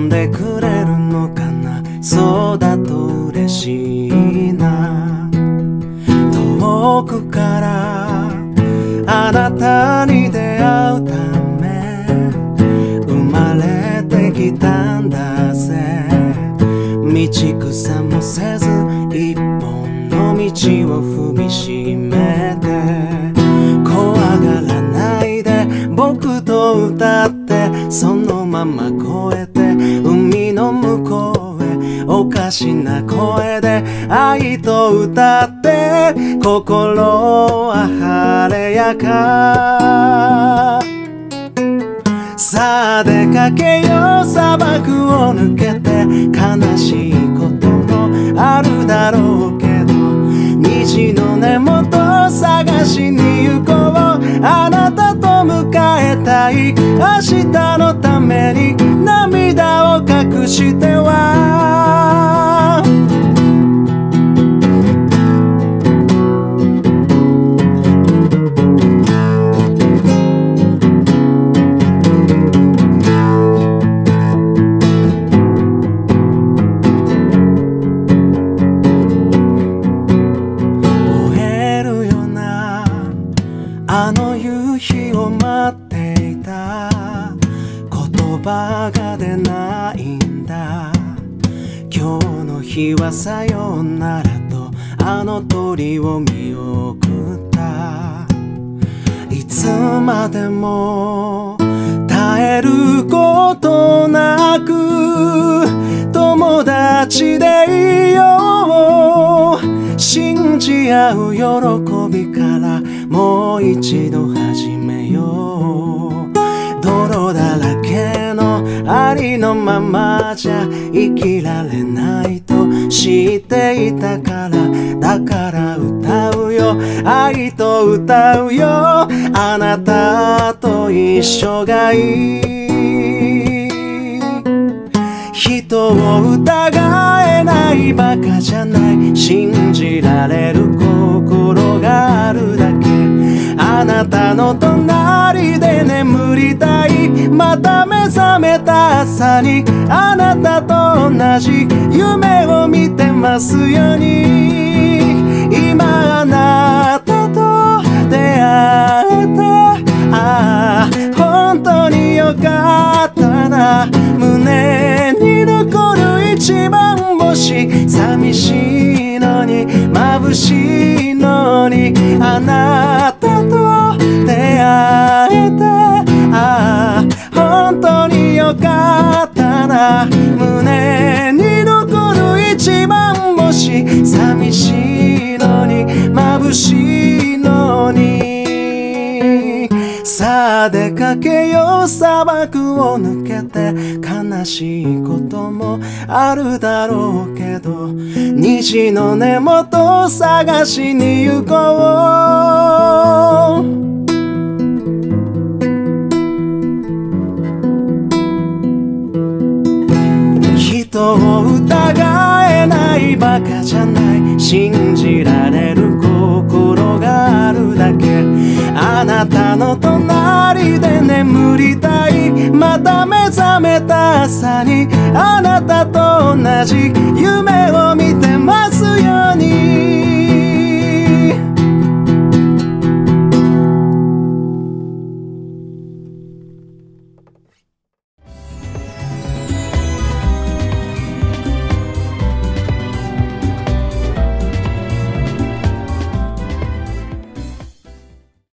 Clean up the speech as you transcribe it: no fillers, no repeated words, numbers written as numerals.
んでくれるのかな。そうだと嬉しいな。遠くからあなたに出会うため生まれてきたんだぜ。道草もせず一本の道を踏みしめて、怖がらないで僕と歌って、そのまま越えて海の向こうへおかしな声で愛と歌って、心は晴れやか。さあ出かけよう、砂漠を抜けて。悲しいこともあるだろうけど、虹の根元を探しに行こう。あなたと迎えたい明日のために涙を隠しては。あの夕日を待っていた。言葉が出ないんだ。今日の日はさよならとあの鳥を見送った。いつまでも耐えることなく友達でいよう。信じ合う喜びからもう一度始めよう。泥だらけのありのままじゃ生きられないと知っていたから、だから歌うよ、愛と歌うよ。あなたと一緒がいい。人を疑えないバカじゃない、信じられる心があるだけ。あなたの隣で眠りたい。また目覚めた朝にあなたと同じ夢を見てますように。今あなたと出会えた、ああ本当によかったな。胸に残る一番星、寂しいのに眩しいのにあなたと出会えた、ああ本当によかったな。胸に残る一番星、寂しいのに眩しいのに。さあ出かけよう、砂漠を抜けて。悲しいこともあるだろうけど、虹の根元を探しに行こう。人を疑えないバカじゃない、信じられる心があるだけ。あなたの隣で眠りたい。また目覚めた朝にあなたと同じ夢を見てます